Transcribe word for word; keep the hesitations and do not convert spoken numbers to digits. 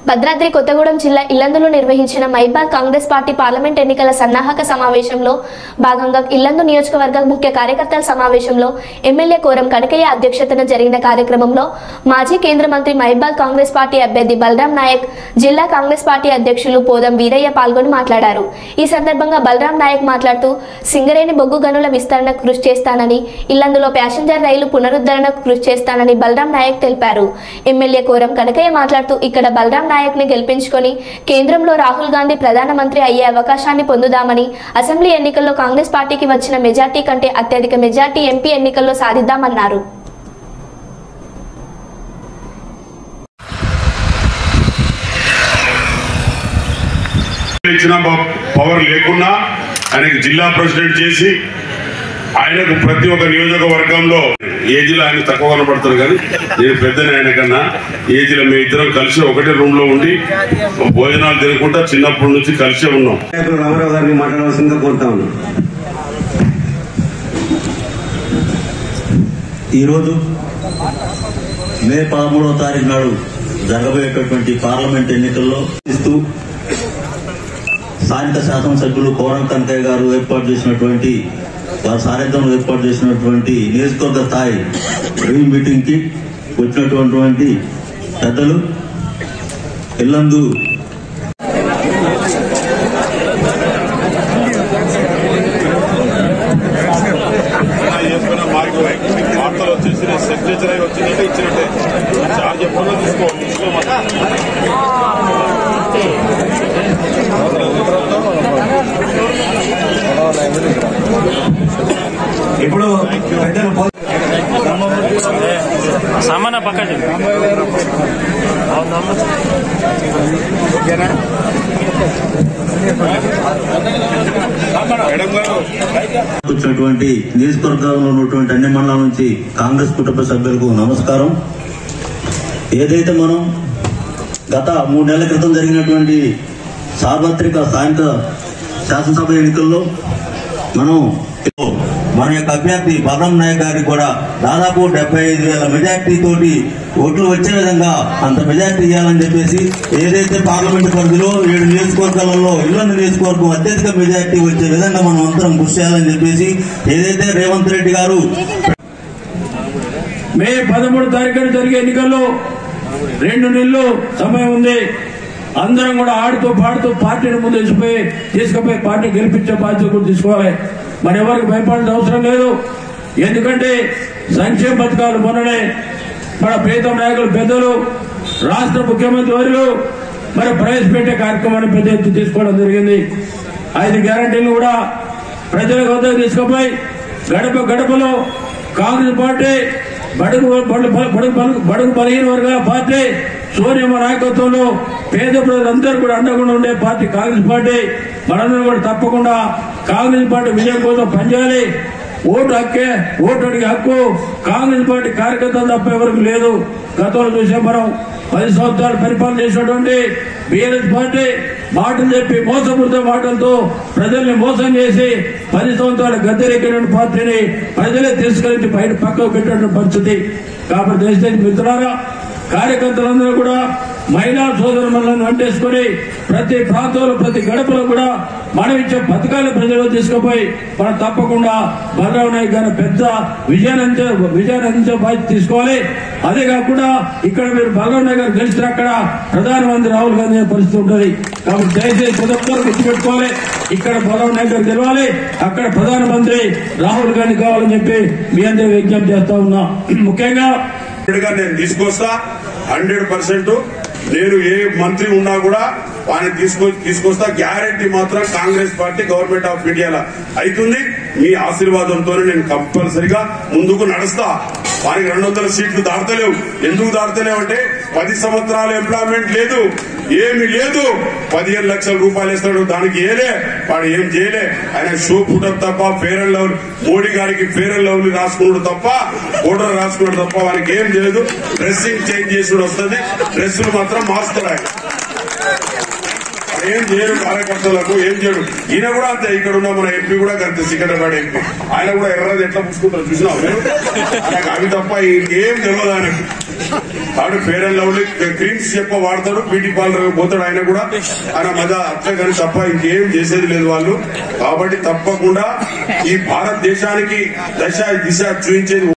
భద్రాద్రి కొత్తగూడెం జిల్లా ఇల్లందులో నిర్వహించిన మైబాద్ Congress party parliament ఎన్నికల సన్నాహక సమావేశంలో భాగంగా ఇల్లందు నియోజకవర్గ ముఖ్య కార్యకర్తల సమావేశంలో ఎమ్మెల్యే కోరం కనకయ్య అధ్యక్షతన జరిగిన కార్యక్రమంలో మాజీ కేంద్ర మంత్రి మైబాద్ కాంగ్రెస్ పార్టీ అభ్యర్థి బలరాం నాయక్, జిల్లా కాంగ్రెస్ పార్టీ అధ్యక్షులు పోదం వీరయ్య పాల్గొని మాట్లాడారు. ఈ సందర్భంగా బలరాం నాయక్ మాట్లాడుతూ సింగరేణి బొగ్గు గనుల విస్తరణకు కృషి చేస్తానని, ఇల్లందులో ప్యాసింజర్ రైలు పునరుద్ధరణకు కృషి చేస్తానని బలరాం నాయక్ తెలిపారు. ఎమ్మెల్యే కోరం కనకయ్య మాట్లాడుతూ ఇక్కడ బలరాం నాయక్ ని గెలిపించుకొని కేంద్రంలో రాహుల్ గాంధీ ప్రధానమంత్రి అయ్యే అవకాశాన్ని పొందుదామని, అసెంబ్లీ ఎన్నికల్లో కాంగ్రెస్ పార్టీకి వచ్చిన మెజార్టీ కంటే అత్యధిక మెజార్టీ ఎంపీ ఎన్నికల్లో సాధిద్దామన్నారు. పవర్ లేకున్నా ఆయనకు జిల్లా ప్రెసిడెంట్ చేసి ఆయనకు ప్రతి ఒక్క నియోజకవర్గంలో ఏజీలో ఆయన తక్కువ కనబడతారు కానీ నేను పెద్దని ఆయన కన్నా ఏజీలో మీ ఇద్దరం కలిసి ఒకటే రూమ్ లో ఉండి భోజనాలు తినకుండా చిన్నప్పటి నుంచి కలిసే ఉన్నాం. రామారావు గారిని మాట్లాడవలసిందిగా కోరుతా ఉన్నాం. ఈరోజు మే పదమూడవ తారీఖు నాడు జరగబోయేటటువంటి పార్లమెంట్ ఎన్నికల్లో ఇస్తూ స్థానిక శాసనసభ్యులు కోరం కనకయ్య గారు ఏర్పాటు చేసినటువంటి వారి సారథ్యంలో ఏర్పాటు చేసినటువంటి నియోజకవర్గ స్థాయి రివ్యూ మీటింగ్ కి వచ్చినటువంటి పెద్దలు, ఇల్లందు వార్తలు వచ్చేసి సిగ్నేచర్ అయి వచ్చినట్టే ఇచ్చినట్టే చార్జ్ ఎప్పుడో తీసుకోవాలి. ఇప్పుడు సామాన పక్క వచ్చినటువంటి నియోజకవర్గంలో ఉన్నటువంటి అన్ని మండలాల నుంచి కాంగ్రెస్ కుటుంబ సభ్యులకు నమస్కారం. ఏదైతే మనం గత మూడు నెలల క్రితం జరిగినటువంటి సార్వత్రిక స్థానిక శాసనసభ ఎన్నికల్లో మనం మన యొక్క అభ్యర్థి బలరాం నాయక్ గారికి కూడా దాదాపు డెబ్బై ఐదు వేల మెజార్టీ తోటి ఓట్లు వచ్చే విధంగా అంత మెజార్టీ ఇవ్వాలని చెప్పేసి, ఏదైతే పార్లమెంటు పరిధిలో ఏడు నియోజకవర్గాలలో ఇల్లందు నియోజకవర్గం అత్యధిక మెజార్టీ వచ్చే విధంగా మనం అందరం కృషి చేయాలని చెప్పేసి, ఏదైతే రేవంత్ రెడ్డి గారు మే పదమూడు తారీఖున జరిగే ఎన్నికల్లో రెండు నెలలు సమయం ఉంది. అందరం కూడా ఆడుతూ పాడుతూ పార్టీని ముందు తీసుకుపోయి తీసుకుపోయి పార్టీ గెలిపించే బాధ్యత కూడా తీసుకోవాలి. మన ఎవరికి భయపడాల్సిన అవసరం లేదు. ఎందుకంటే సంక్షేమ పథకాలు మొన్ననే మన ప్రీతం నాయకులు పెద్దలు రాష్ట్ర ముఖ్యమంత్రి వర్యులు మరి ప్రవేశపెట్టే కార్యక్రమాన్ని పెద్ద ఎత్తున తీసుకోవడం జరిగింది. ఐదు గ్యారంటీలు కూడా ప్రజల వద్దకు తీసుకుపోయి గడప గడపలో కాంగ్రెస్ పార్టీ బడుగు బడుగు బలహీన వర్గాల పార్టీ సోనియమ్మ నాయకత్వంలో పేద ప్రజలందరూ కూడా అండకుండా ఉండే పార్టీ కాంగ్రెస్ పార్టీ. మనందరం కూడా తప్పకుండా కాంగ్రెస్ పార్టీ విజయం కోసం పనిచేయాలి. ఓటు హక్కే, ఓటు అడిగే హక్కు కాంగ్రెస్ పార్టీ కార్యకర్తలు తప్ప ఎవరికి లేదు. గతంలో చూసాం మనం పది సంవత్సరాలు పరిపాలన చేసినటువంటి బీఆర్ఎస్ పార్టీ మాటలు చెప్పి మోసపూరిత మాటలతో ప్రజల్ని మోసం చేసి పది సంవత్సరాలు గద్దెరెక్కిన పార్టీని ప్రజలే తిరస్కరించి బయట పక్కకు పెట్టినటువంటి పరిస్థితి. కాబట్టి దయచేసి మిత్రులారా, కార్యకర్తలందరూ కూడా మహిళా సోదరులను అంటేసుకుని ప్రతి ప్రాంతంలో ప్రతి గడపలో కూడా మనం ఇచ్చే పథకాలు ప్రజలు తీసుకుపోయి మనం తప్పకుండా బలరాం నాయక్ గారి పెద్ద విజయాన్ని విజయాన్ని అందించే బాధ్యత తీసుకోవాలి. అదే కాకుండా ఇక్కడ మీరు బలరాం నాయక్ గారు గెలిచిన అక్కడ ప్రధానమంత్రి రాహుల్ గాంధీ పరిస్థితి ఉంటుంది. కాబట్టి దయచేసి ప్రతి ఒక్కరు గుర్తుపెట్టుకోవాలి, ఇక్కడ బలరాం నాయక్ గారు గెలవాలి, అక్కడ ప్రధానమంత్రి రాహుల్ గాంధీ కావాలని చెప్పి మీ అందరూ విజ్ఞప్తి చేస్తా ఉన్నా. ముఖ్యంగా నేను తీసుకొస్తా హండ్రెడ్ పర్సెంట్ నేను ఏ మంత్రి ఉన్నా కూడా ఆయన తీసుకొ తీసుకొస్తా గ్యారంటీ మాత్రం కాంగ్రెస్ పార్టీ గవర్నమెంట్ ఆఫ్ ఇండియాలో అవుతుంది. మీ ఆశీర్వాదంతో నేను కంపల్సరిగా ముందుకు నడుస్తా. వారికి రెండు వందల సీట్లు దాటలేవు. ఎందుకు దాటలేవు అంటే పది సంవత్సరాలు ఎంప్లాయ్మెంట్ లేదు, ఏమి లేదు. పదిహేను లక్షల రూపాయలు ఇస్తాడు, దానికి ఏలే వాడు ఏం చేయలే. ఆయన షో పుట్టదు తప్ప ఫేర్ అండ్ లవ్లీ మోడీ గారికి ఫేర్ అండ్ లవ్లీ రాసుకున్నాడు తప్ప ఓటర్ రాసుకున్నాడు తప్ప వారికి ఏం చేయదు. డ్రెస్సింగ్ చేంజ్ చేసుడు వస్తుంది, డ్రెస్సులు మాత్రం మార్చుతాడు ఆయన. ఏం చేయడు కార్యకర్తలకు, ఏం చేయడు. ఈయన కూడా అంతే, ఇక్కడ ఉన్న మన ఎంపీ కూడా అంతే, సికింద్రాబాద్ ఎంపీ, ఆయన కూడా ఎర్రది ఎట్లా పుచ్చుకుంటారు చూసినా మీరు. ఆయనకు అవి తప్ప ఇంకేం తెలియదు ఆయనకు. కాబట్టి ఫేర్ అండ్ లవ్లీ క్రీమ్స్ ఎక్కువ వాడతాడు, బ్యూటీ పార్లర్ పోతాడు ఆయన కూడా. ఆయన మజా అట్లే కానీ తప్ప ఇంకేం చేసేది లేదు వాళ్ళు. కాబట్టి తప్పకుండా ఈ భారతదేశానికి దశ దిశ చూపించేది